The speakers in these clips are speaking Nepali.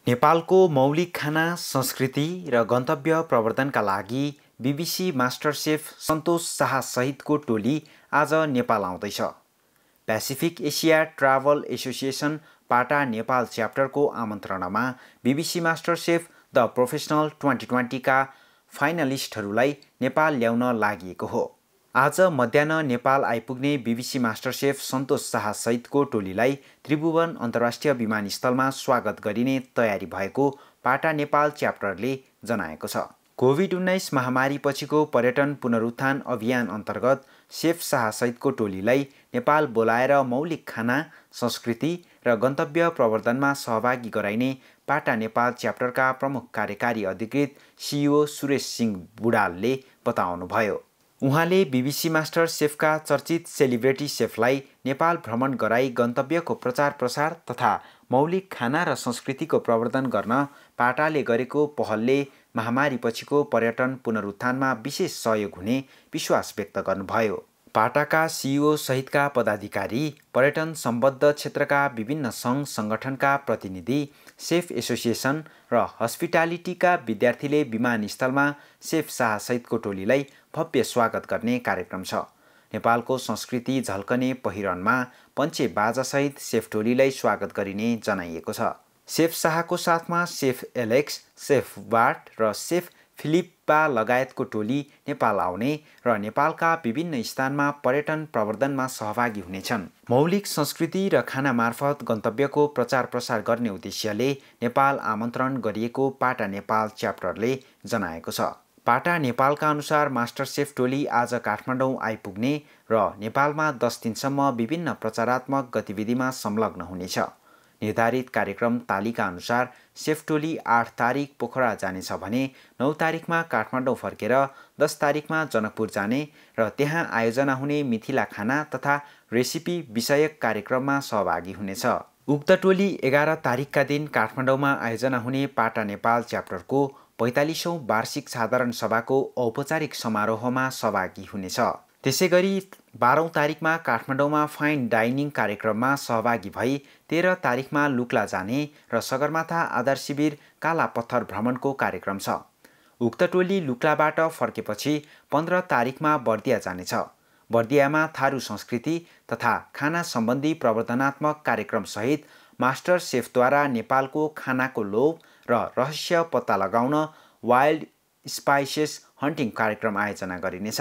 नेपालको मौलिक खाना, संस्कृति र गन्तव्य प्रवर्धनका लागि BBC master chef Santosh Shah सहितको टोली आज नेपाल आउँदैछ। Pacific Asia travel association PATA Nepal च्याप्टरको आमन्त्रणामा BBC master chef the professional 2020 का फाइनलिस्टहरूलाई नेपाल ल्याउन लागि हो। आज मध्याह्न नेपाल आइपुग्ने BBC master chef Santosh Shah सहितको टोलीलाई त्रिभुवन अन्तर्राष्ट्रिय विमानस्थलमा स्वागत गरिने तयारी भएको पाटा नेपाल च्याप्टरले जनाएको छ। कोभिड-19 महामारीपछिको पर्यटन पुनरुत्थान अभियान अन्तर्गत सेफ शाह सहितको टोलीलाई नेपाल बोलाएर मौलिक खाना, संस्कृति र गन्तव्य प्रवर्धनमा सहभागी गराइने पाटा नेपाल च्याप्टरका प्रमुख कार्यकारी अधिकृत सिइओ सुरेश सिंह बुडालले बताउनुभयो। उहाँले बीबीसी मास्टर सेफका चर्चित सेलिब्रेटी सेफलाई नेपाल भ्रमण गराई गन्तव्यको प्रचार प्रसार तथा मौलिक खाना र संस्कृतिको प्रवर्धन गर्न पाटाले गरेको पहलले महामारीपछिको पर्यटन पुनरुत्थानमा विशेष सहयोग हुने विश्वास व्यक्त गर्नुभयो। पाटाका सिइओ सहितका पदाधिकारी, पर्यटन सम्बद्ध क्षेत्रका विभिन्न सङ्घ सङ्गठनका प्रतिनिधि, सेफ एसोसिएसन र हस्पिटालिटीका विद्यार्थीले विमानस्थलमा सेफ शाह सहितको टोलीलाई भव्य स्वागत गर्ने कार्यक्रम छ। नेपालको संस्कृति झल्कने पहिरनमा पञ्चे बाजासहित सेफ टोलीलाई स्वागत गरिने जनाइएको छ। सेफ शाहको साथमा सेफ एलेक्स, सेफ बार्ट र सेफ फिलिप्पा लगायतको टोली नेपाल आउने र नेपालका विभिन्न स्थानमा पर्यटन प्रवर्धनमा सहभागी हुनेछन्। मौलिक संस्कृति र खाना मार्फत गन्तव्यको प्रचार प्रसार गर्ने उद्देश्यले नेपाल आमन्त्रण गरिएको पाटा नेपाल च्याप्टरले जनाएको छ। पाटा नेपालका अनुसार मास्टर सेफ टोली आज काठमाडौँ आइपुग्ने र नेपालमा 10 दिनसम्म विभिन्न प्रचारात्मक गतिविधिमा संलग्न हुनेछ। निर्धारित कार्यक्रम तालिका अनुसार सेफ टोली 8 तारिक पोखरा जानेछ भने 9 तारिकमा काठमाडौँ फर्केर 10 तारिकमा जनकपुर जाने र त्यहाँ आयोजना हुने मिथिला खाना तथा रेसिपी विषयक कार्यक्रममा सहभागी हुनेछ। उक्त टोली 11 तारिकका दिन काठमाडौँमा आयोजना हुने पाटा नेपाल च्याप्टरको 45औं वार्षिक साधारण सभाको औपचारिक समारोहमा सहभागी हुनेछ। त्यसैगरी 12औं तारिकमा काठमाडौँमा फाइन डाइनिङ कार्यक्रममा सहभागी भई 13 तारिकमा लुक्ला जाने र सगरमाथा आधार शिविर काला पत्थर भ्रमणको कार्यक्रम छ। उक्त टोली लुक्लाबाट फर्केपछि 15 तारिकमा बर्दिया जानेछ। बर्दियामा थारू संस्कृति तथा खाना सम्बन्धी प्रवर्धनात्मक कार्यक्रमसहित मास्टर सेफद्वारा नेपालको खानाको लोभ र रहस्य पत्ता लगाउन वाइल्ड स्पाइसेस हन्टिङ कार्यक्रम आयोजना गरिनेछ।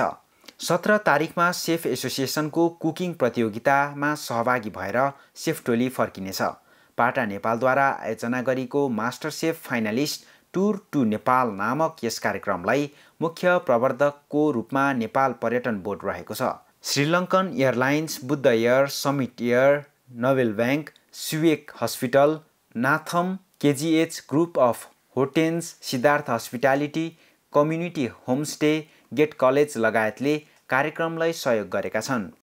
17 तारिकमा सेफ एसोसिएसनको कुकिङ प्रतियोगितामा सहभागी भएर सेफ टोली फर्किनेछ। पाटा नेपालद्वारा आयोजना गरिएको master chef finalist tour to Nepal नामक यस कार्यक्रमलाई मुख्य प्रवर्धकको रूपमा नेपाल पर्यटन बोर्ड रहेको छ। Sri Lankan airlines, Buddha air, summit air, Nabil bank, स्वेक हस्पिटल, नाथम, KGH group of hotels, Siddhartha hospitality, community homestay, gate college लगायतले कार्यक्रमलाई सहयोग गरेका छन्।